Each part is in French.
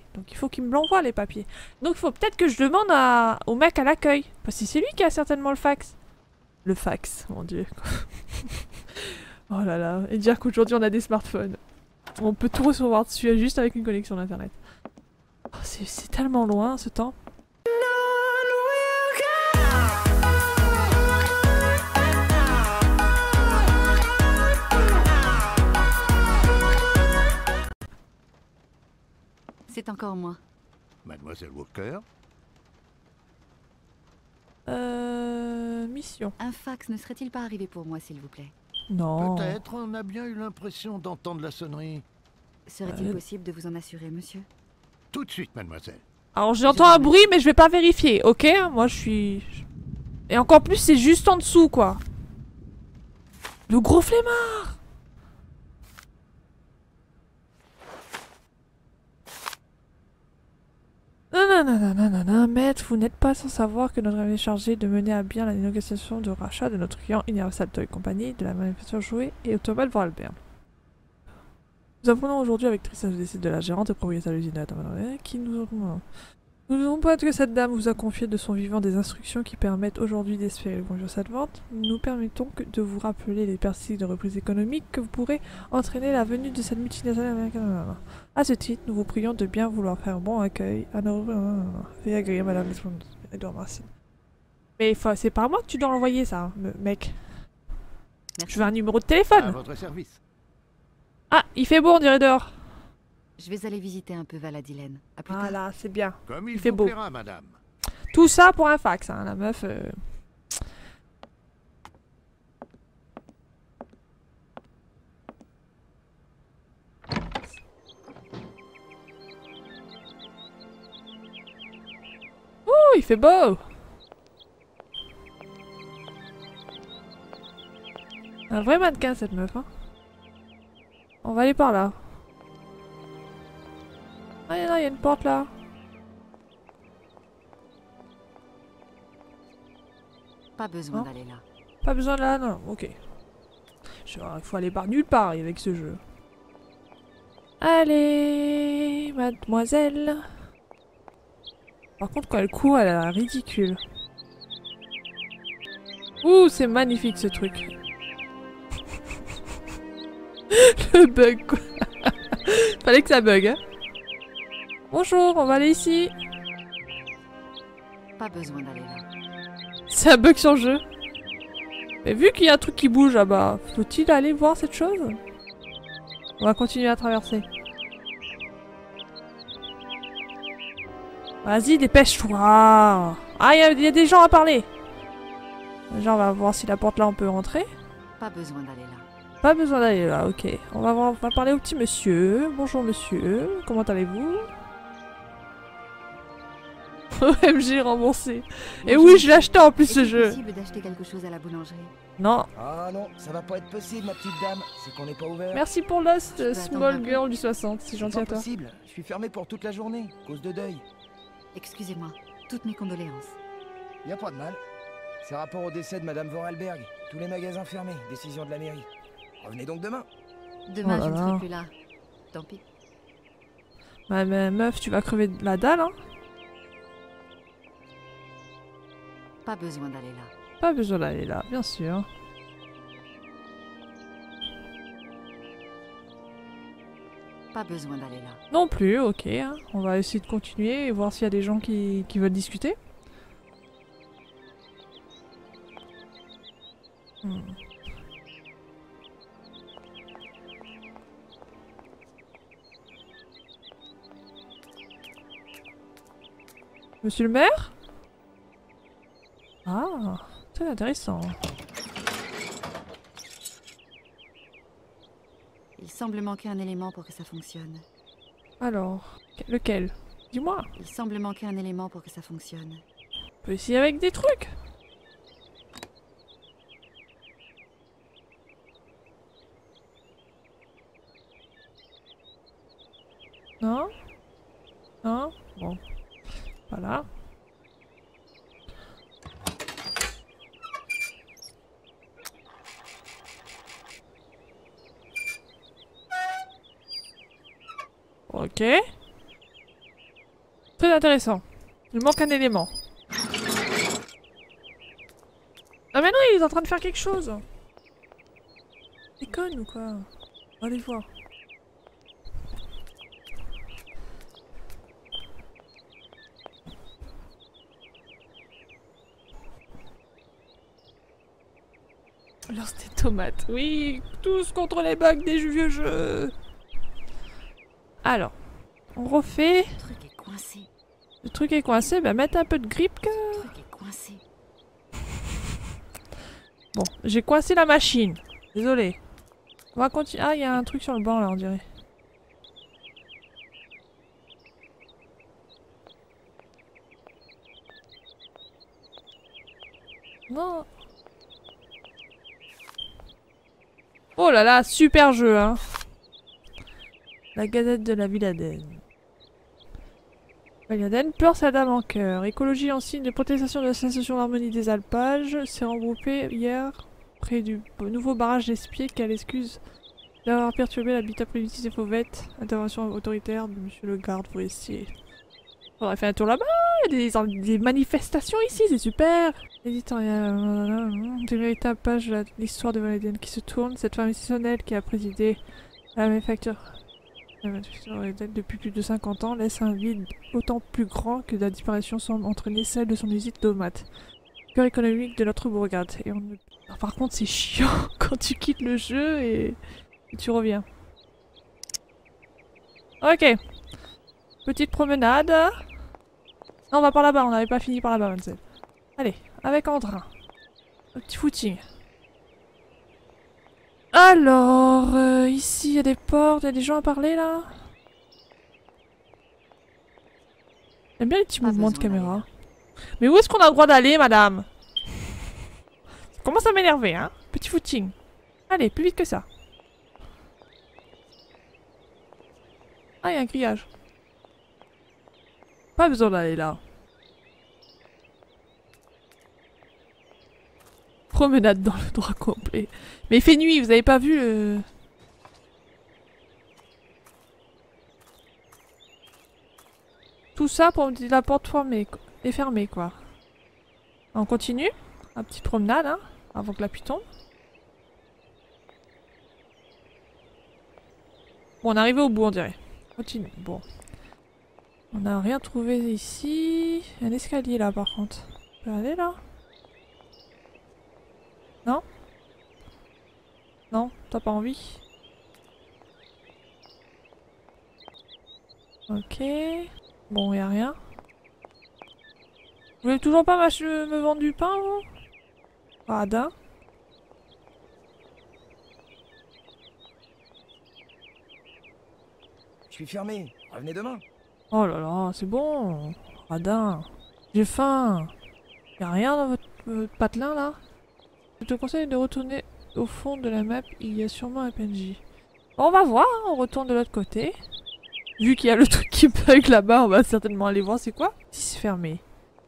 Donc il faut qu'il me l'envoie les papiers. Donc il faut peut-être que je demande au mec à l'accueil. Parce que c'est lui qui a certainement le fax. Le fax, mon dieu. Oh là là. Et dire qu'aujourd'hui on a des smartphones. On peut tout recevoir dessus juste avec une connexion d'internet. Oh, c'est tellement loin ce temps. C'est encore moi. Mademoiselle Walker? Mission. Un fax ne serait-il pas arrivé pour moi, s'il vous plaît? Non. Peut-être, on a bien eu l'impression d'entendre la sonnerie. Serait-il possible de vous en assurer, monsieur? Tout de suite, mademoiselle. Alors j'entends un bruit mais je vais pas vérifier, ok? Moi je suis... Et encore plus c'est juste en dessous quoi. Le gros flemmard! Non, maître, vous n'êtes pas sans savoir que notre ami est chargé de mener à bien la négociation de rachat de notre client Universal Toy Company, de la manufacture jouets et automobile Vorarlberg. Nous apprenons aujourd'hui avec tristesse le décès de la gérante et propriétaire de l'usine de la Tamanare, qui nous n'avons pas que cette dame vous a confié de son vivant des instructions qui permettent aujourd'hui d'espérer le bonjour cette vente. Nous permettons de vous rappeler les perspectives de reprise économique que vous pourrez entraîner la venue de cette multinationale américaine. À ce titre, nous vous prions de bien vouloir faire un bon accueil à nos... Veuillez accueillir Madame Edouard Marcin. Mais c'est pas à moi que tu dois l'envoyer ça, mec. Merci. Je veux un numéro de téléphone. À votre service. Ah, il fait beau on dirait dehors. Je vais aller visiter un peu Valadilène. À plus tard. Voilà, c'est bien. Comme il fait vous beau. plaira, madame. Tout ça pour un fax, hein, la meuf. Ouh, il fait beau. Un vrai mannequin cette meuf, hein. On va aller par là. Ah, il y a une porte là. Pas besoin Non. d'aller là. Pas besoin de là, non, ok. Il faut aller par nulle part avec ce jeu. Allez, mademoiselle. Par contre, quand elle court, elle a l'air ridicule. Ouh, c'est magnifique ce truc. Le bug, quoi. Fallait que ça bug, hein. Bonjour, on va aller ici. Pas besoin d'aller là. C'est un bug sur le jeu. Mais vu qu'il y a un truc qui bouge là-bas, faut-il aller voir cette chose? On va continuer à traverser. Vas-y, dépêche-toi. Ah, il y a des gens à parler. Déjà, on va voir si la porte là, on peut rentrer. Pas besoin d'aller là. Pas besoin d'aller là, ok. On va parler au petit monsieur. Bonjour monsieur, comment allez-vous? OMG remboursé. Et oui, je l'ai acheté en plus ce Est-il jeu. possible d'acheter quelque chose à la boulangerie? Non. Ah non, ça va pas être possible, ma petite dame. C'est qu'on n'est pas ouvert. Merci pour Lost, Je peux attendre un Small peu. Girl du 60, c'est C'est gentil pas à toi. possible. Je suis fermé pour toute la journée, cause de deuil. Excusez-moi. Toutes mes condoléances. Y a pas de mal. C'est rapport au décès de Madame Vorarlberg. Tous les magasins fermés. Décision de la mairie. Revenez donc demain. Demain, Oh là je ne là. serai plus là. Tant pis. Ouais, mais meuf, tu vas crever de la dalle, hein. Pas besoin d'aller là. Pas besoin d'aller là, bien sûr. Pas besoin d'aller là. Non plus, ok. Hein. On va essayer de continuer et voir s'il y a des gens qui veulent discuter. Hmm. Monsieur le maire? Ah, c'est intéressant. Il semble manquer un élément pour que ça fonctionne. Alors, lequel? Dis-moi. Il semble manquer un élément pour que ça fonctionne. On peut essayer avec des trucs. Non? Non? Bon. Voilà. Ok. Très intéressant. Il manque un élément. Ah mais non, il est en train de faire quelque chose. Déconne ou quoi? On va aller voir. Lance des tomates. Oui, tous contre les bugs des vieux jeux. Alors, on refait. Le truc est coincé. Le truc est coincé, bah mettre un peu de grip. Le truc est coincé. Bon, j'ai coincé la machine. Désolé. On va continuer. Ah, il y a un truc sur le banc là, on dirait. Non. Oh là là, super jeu, hein. La Gazette de la Villadenne. Villadenne, peur sa dame en cœur. Écologie en signe de protestation de la sensation d'harmonie des alpages. S'est regroupé hier près du nouveau barrage d'Espier qui a l'excuse d'avoir perturbé l'habitat primitif des fauvettes. Intervention autoritaire de monsieur le garde forestier. On aurait fait un tour là-bas. Il y a des manifestations ici, c'est super. Éditorial. Des véritables pages de l'histoire de Villadenne qui se tourne. Cette femme exceptionnelle qui a présidé la manufacture depuis plus de 50 ans laisse un vide autant plus grand que la disparition semble entraîner celle de son usine d'automates. Cœur économique de notre bourgade. Et on... Alors, par contre, c'est chiant quand tu quittes le jeu et tu reviens. Ok. Petite promenade. Non, on va par là-bas, on n'avait pas fini par là-bas, Mademoiselle. Allez, avec entrain. Un petit footing. Alors, ici il y a des portes, il y a des gens à parler là. J'aime bien les petits mouvements de caméra. Mais où est-ce qu'on a le droit d'aller, madame? Ça commence à m'énerver, hein. Petit footing. Allez, plus vite que ça. Ah, il y a un grillage. Pas besoin d'aller là. Promenade dans le droit complet. Mais il fait nuit, vous avez pas vu le... Tout ça pour me dire la porte est fermée, quoi. On continue. Un petite promenade, hein, avant que la pluie tombe. Bon, on est arrivé au bout, on dirait. Continue. Bon. On n'a rien trouvé ici. Il y a un escalier là, par contre. On peut aller là? Non? Non, t'as pas envie? Ok. Bon, y'a rien. Vous voulez toujours pas me vendre du pain, vous? Radin. Je suis fermé. Revenez demain. Oh là là, c'est bon. Radin. J'ai faim. Y'a rien dans votre patelin, là? Je te conseille de retourner au fond de la map, il y a sûrement un PNJ. Bon, on va voir, hein, on retourne de l'autre côté. Vu qu'il y a le truc qui bug là-bas, on va certainement aller voir c'est quoi. Si c'est fermé.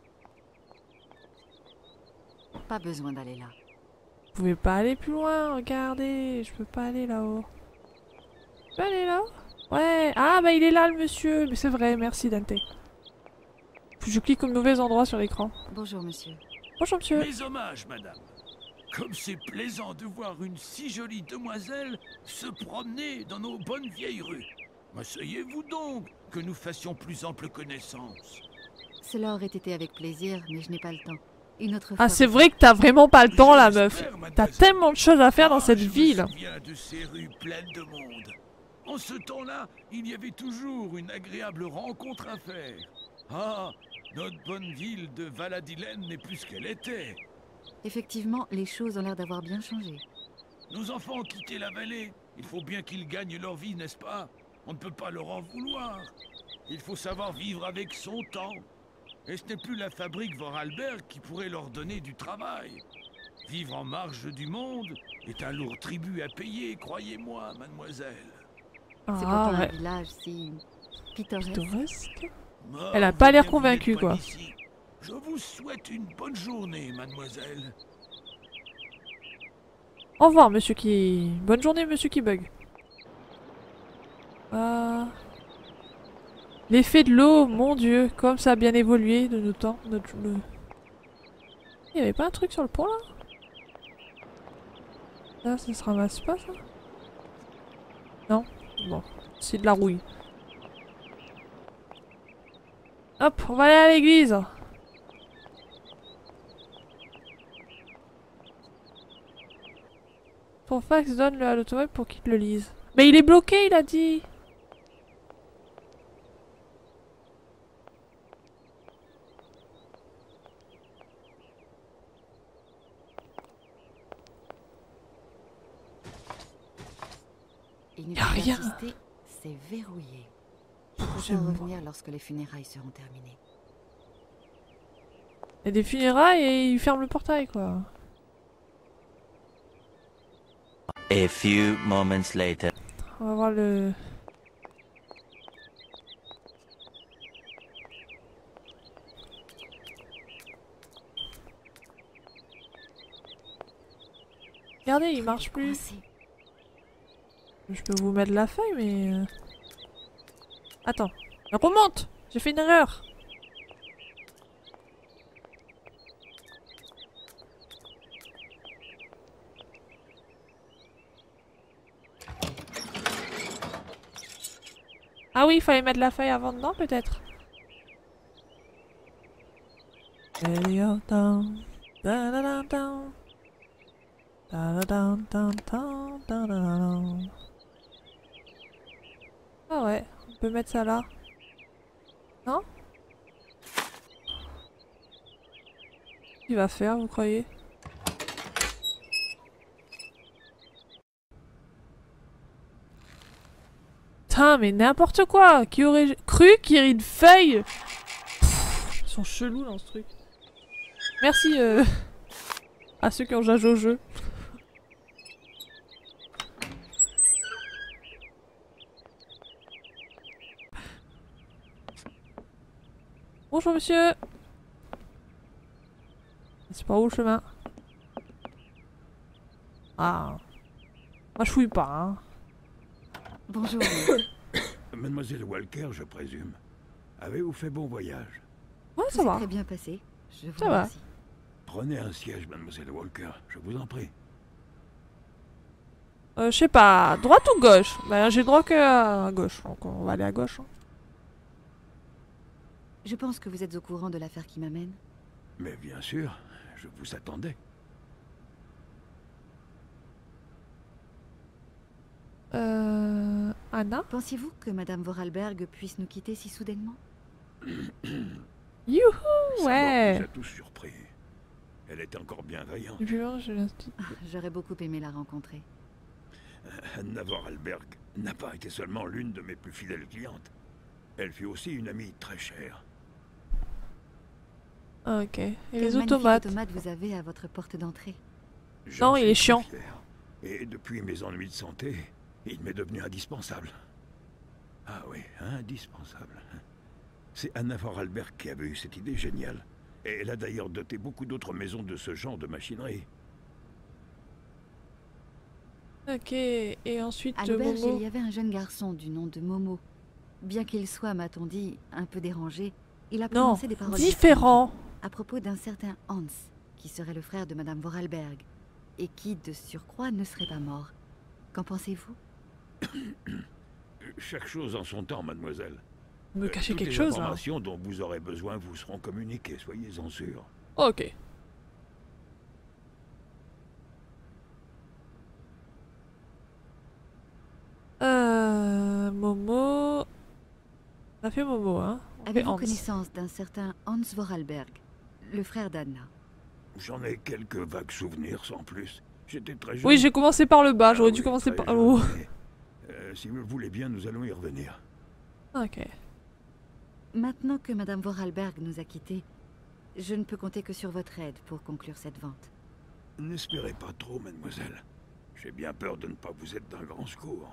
Pas besoin d'aller là. Vous pouvez pas aller plus loin, regardez, je peux pas aller là-haut. Je peux aller là-haut? Ouais, ah bah il est là le monsieur, mais c'est vrai, merci Dante. Je clique au mauvais endroit sur l'écran. Bonjour, monsieur. Bonjour monsieur. Mes hommages, madame. Comme c'est plaisant de voir une si jolie demoiselle se promener dans nos bonnes vieilles rues. Asseyez-vous donc, que nous fassions plus ample connaissance. Cela aurait été avec plaisir, mais je n'ai pas le temps. Une autre fois. Ah c'est vrai que t'as vraiment pas le temps la meuf. J'espère, T'as mademoiselle. tellement de choses à faire dans cette Je ville. me souviens de ces rues pleines de monde. En ce temps-là, il y avait toujours une agréable rencontre à faire. Ah, notre bonne ville de Valadilène n'est plus ce qu'elle était. Effectivement, les choses ont l'air d'avoir bien changé. Nos enfants ont quitté la vallée. Il faut bien qu'ils gagnent leur vie, n'est-ce pas? On ne peut pas leur en vouloir. Il faut savoir vivre avec son temps. Et ce n'est plus la fabrique Vorarlberg qui pourrait leur donner du travail. Vivre en marge du monde est un lourd tribut à payer, croyez-moi, mademoiselle. C'est Ah pourtant un ouais. village si pittoresque. Pittoresque. Mort, Elle a pas l'air vous convaincue, n'êtes pas quoi. d'ici. Je vous souhaite une bonne journée, mademoiselle. Au revoir monsieur qui... Bonne journée monsieur qui bug. L'effet de l'eau, mon dieu, comme ça a bien évolué de nos temps. Il y avait pas un truc sur le pont là? Là, ça se ramasse pas ça? Non? Bon, c'est de la rouille. Hop, on va aller à l'église. Ton fax donne-le à l'automate pour qu'il te le lise. Mais il est bloqué, il a dit. Il n'y Y a a rien. insister, c'est verrouillé. Je J'aime pourrais pas. revenir lorsque les funérailles seront terminées. Il y a des funérailles et il ferme le portail quoi. A few moments later. On va voir le... Regardez, il marche plus. Coincé. Je peux vous mettre la feuille, mais... Attends. Remonte! J'ai fait une erreur! Ah oui, il fallait mettre la feuille avant dedans, peut-être? Ah ouais, on peut mettre ça là. Non? Il va faire, vous croyez? Putain, mais n'importe quoi! Qui aurait cru qu'il y aurait une feuille? Pff, ils sont chelous dans ce truc. Merci à ceux qui ont joué au jeu. Bonjour monsieur. C'est pas où le chemin? Ah. Moi je fouille pas hein. Bonjour. Mademoiselle Walker, je présume. Avez-vous fait bon voyage? Ouais Tout ça s'est va. très bien passé. Je vous Ça va. remercie. Prenez un siège, Mademoiselle Walker, je vous en prie. Je sais pas, droite ou gauche? Ben j'ai droit que à gauche, donc on va aller à gauche. Hein. Je pense que vous êtes au courant de l'affaire qui m'amène. Mais bien sûr, je vous attendais. Anna? Pensiez-vous que Madame Vorarlberg puisse nous quitter si soudainement? Youhou, Sa ouais! mort nous a tous surpris. Elle était encore bienveillante. Depuis longtemps, je l'instis. J'aurais beaucoup aimé la rencontrer. Anna Vorarlberg n'a pas été seulement l'une de mes plus fidèles clientes. Elle fut aussi une amie très chère. Ah, ok. Et Quel les magnifique automates? automate vous avez à votre porte d'entrée. J'en Non, il suis est très chiant. fier. Et depuis mes ennuis de santé, il m'est devenu indispensable. Ah oui, indispensable. C'est Anna Vorarlberg qui avait eu cette idée géniale. Et elle a d'ailleurs doté beaucoup d'autres maisons de ce genre de machinerie. Ok, et ensuite À l'auberge, Momo. il y avait un jeune garçon du nom de Momo. Bien qu'il soit, m'a-t-on dit, un peu dérangé, il a Non, prononcé des paroles différent. à propos d'un certain Hans, qui serait le frère de Madame Vorarlberg, et qui, de surcroît, ne serait pas mort. Qu'en pensez-vous? Chaque chose en son temps, mademoiselle. Me cacher Toutes quelque les chose, hein. informations dont vous aurez besoin vous seront communiquées, soyez-en sûrs. Ok. Momo. On a fait Momo, hein. On fait Avez-vous Hans. connaissance d'un certain Hans Vorarlberg, le frère d'Anna? J'en ai quelques vagues souvenirs, sans plus. J'étais très jeune. Oui, j'ai commencé par le bas, Ah j'aurais oui, dû commencer très par jeune, le haut. mais, si vous le voulez bien, nous allons y revenir. Ok. Maintenant que Madame Vorarlberg nous a quittés, je ne peux compter que sur votre aide pour conclure cette vente. N'espérez pas trop, mademoiselle. J'ai bien peur de ne pas vous être d'un grand secours.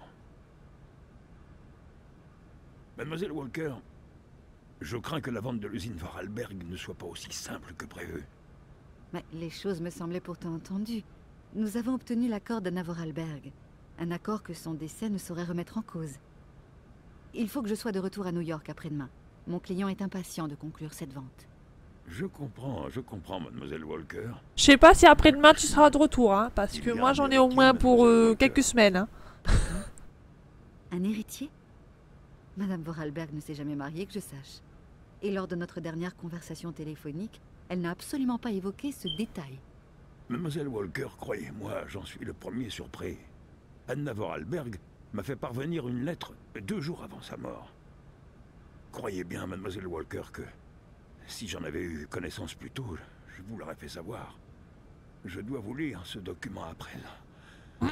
Mademoiselle Walker, je crains que la vente de l'usine Vorarlberg ne soit pas aussi simple que prévu. Mais les choses me semblaient pourtant entendues. Nous avons obtenu l'accord d'Anna Vorarlberg. Un accord que son décès ne saurait remettre en cause. Il faut que je sois de retour à New York après-demain. Mon client est impatient de conclure cette vente. Je comprends, mademoiselle Walker. Je sais pas si après-demain tu seras de retour, hein, parce Il que y a moi un j'en ai au héritier, moins pour mademoiselle Walker. quelques semaines. Hein. Un héritier? Madame Vorarlberg ne s'est jamais mariée que je sache. Et lors de notre dernière conversation téléphonique, elle n'a absolument pas évoqué ce détail. Mademoiselle Walker, croyez-moi, j'en suis le premier surpris. Anna Vorarlberg m'a fait parvenir une lettre 2 jours avant sa mort. Croyez bien, mademoiselle Walker, que si j'en avais eu connaissance plus tôt, je vous l'aurais fait savoir. Je dois vous lire ce document à présent.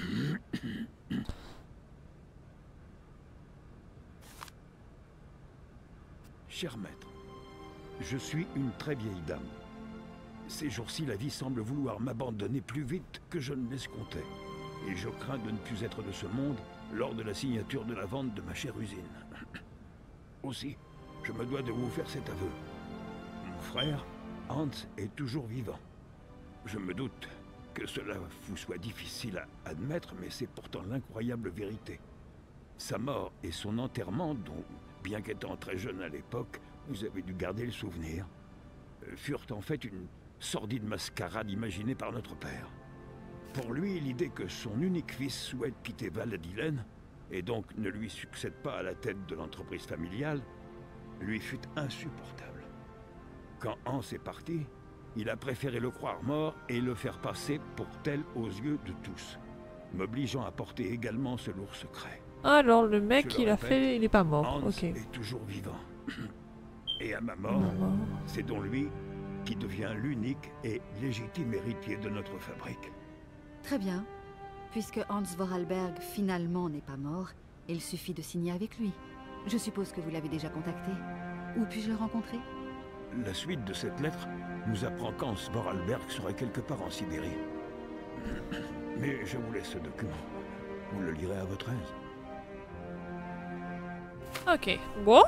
Cher maître, je suis une très vieille dame. Ces jours-ci, la vie semble vouloir m'abandonner plus vite que je ne l'escomptais. Et je crains de ne plus être de ce monde lors de la signature de la vente de ma chère usine. Aussi, je me dois de vous faire cet aveu. Mon frère, Hans, est toujours vivant. Je me doute que cela vous soit difficile à admettre, mais c'est pourtant l'incroyable vérité. Sa mort et son enterrement, dont, bien qu'étant très jeune à l'époque, vous avez dû garder le souvenir, furent en fait une sordide mascarade imaginée par notre père. Pour lui, l'idée que son unique fils souhaite quitter Val-Adilen, et donc ne lui succède pas à la tête de l'entreprise familiale, lui fut insupportable. Quand Hans est parti, il a préféré le croire mort et le faire passer pour tel aux yeux de tous, m'obligeant à porter également ce lourd secret. Alors le mec Je le il a répète, fait, il est pas mort. Hans Ok. est toujours vivant. Et à ma mort, c'est donc lui qui devient l'unique et légitime héritier de notre fabrique. Très bien. Puisque Hans Vorarlberg finalement n'est pas mort, il suffit de signer avec lui. Je suppose que vous l'avez déjà contacté. Où puis-je le rencontrer? La suite de cette lettre nous apprend qu'Hans Vorarlberg serait quelque part en Sibérie. Mais je vous laisse ce document. Vous le lirez à votre aise. Ok, bon.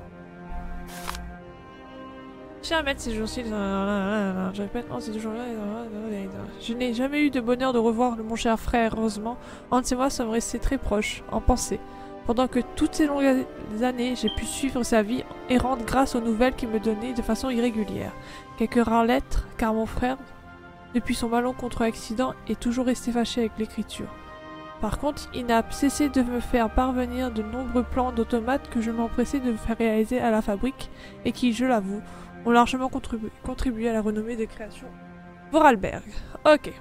Cher maître, ces jours-ci, je répète, non, c'est toujours là. Je n'ai jamais eu de bonheur de revoir mon cher frère, heureusement. Hans et moi sommes restés très proches, en pensée. Pendant que toutes ces longues années, j'ai pu suivre sa vie errante grâce aux nouvelles qu'il me donnait de façon irrégulière. Quelques rares lettres, car mon frère, depuis son malencontreux accident, est toujours resté fâché avec l'écriture. Par contre, il n'a cessé de me faire parvenir de nombreux plans d'automates que je m'empressais de faire réaliser à la fabrique et qui, je l'avoue, ont largement contribué à la renommée des créations Vorarlberg. Ok.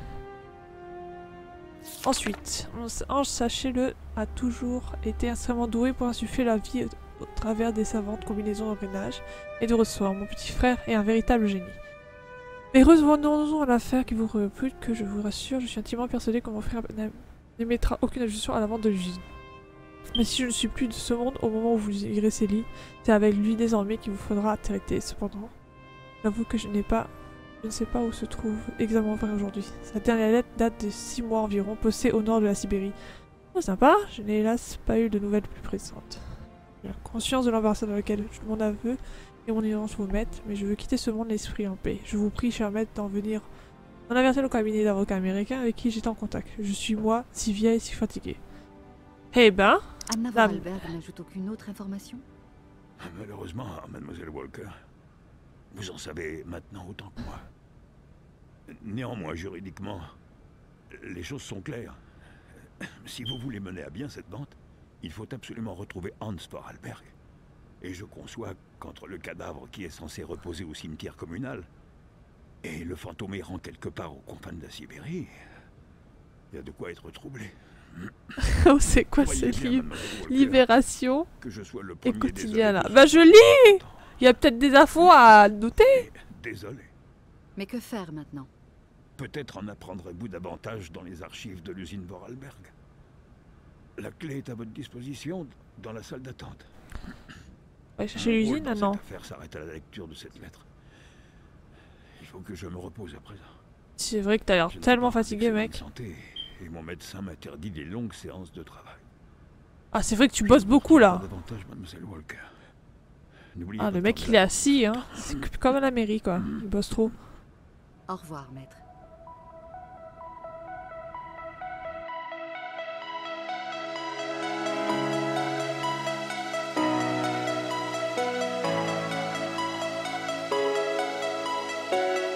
Ensuite, Hans, sachez-le, a toujours été extrêmement doué pour insuffler la vie au travers des savantes combinaisons d'engrenages et de ressorts. Mon petit frère est un véritable génie. Mais revenons à l'affaire qui vous rebute, que je vous rassure, je suis intimement persuadé que mon frère n'émettra aucune objection à la vente de l'usine. Mais si je ne suis plus de ce monde au moment où vous lirez ces lignes, c'est avec lui désormais qu'il vous faudra traiter. Cependant, j'avoue que je ne sais pas où se trouve exactement mon frère aujourd'hui. Sa dernière lettre date de 6 mois environ, postée au nord de la Sibérie. Oh, sympa, je n'ai hélas pas eu de nouvelles plus pressantes. J'ai conscience de l'embarras dans lequel mon aveu et mon ignorance vous mettent, mais je veux quitter ce monde l'esprit en paix. Je vous prie, cher maître, d'en venir en avertir le cabinet d'avocats américains avec qui j'étais en contact. Je suis, moi, si vieille et si fatiguée. Eh ben, Anna Vorarlberg n'ajoute aucune autre information? Malheureusement, mademoiselle Walker, vous en savez maintenant autant que moi. Néanmoins, juridiquement, les choses sont claires. Si vous voulez mener à bien cette vente, il faut absolument retrouver Hans Vorarlberg. Et je conçois qu'entre le cadavre qui est censé reposer au cimetière communal et le fantôme errant quelque part aux confins de la Sibérie, il y a de quoi être troublé. oh, c'est quoi Croyez ce bien, livre? mademoiselle Walker, Libération que je sois le et premier quotidien là. désolé de Bah ce je qui lis. m'attend. Il y a peut-être des infos à noter. Désolé. Mais que faire maintenant? Peut-être en apprendrez-vous davantage dans les archives de l'usine Vorarlberg. La clé est à votre disposition dans la salle d'attente. On va chercher l'usine Mon rôle non. dans cette affaire s'arrête à la lecture de cette lettre. Il faut que je me repose à présent. C'est vrai que t'as l'air Je n'ai tellement pas fatigué, d'excellente mec. santé, et mon médecin m'interdit les longues séances de travail. Ah, c'est vrai que tu Je bosses ne vous beaucoup retrouve là. pas davantage, mademoiselle Walker. N'oubliez Ah, pas le mec de il est assis, hein. C'est comme à la mairie quoi. Il bosse trop. Au revoir, maître. Ciao.